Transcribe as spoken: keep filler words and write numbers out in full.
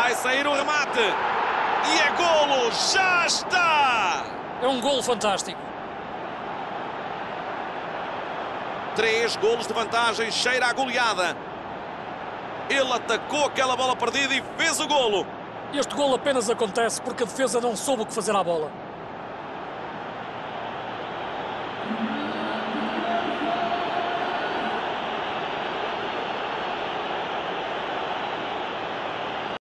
Vai sair o remate. E é golo. Já está. É um golo fantástico. Três golos de vantagem. Cheira a goleada. Ele atacou aquela bola perdida e fez o golo. Este golo apenas acontece porque a defesa não soube o que fazer à bola.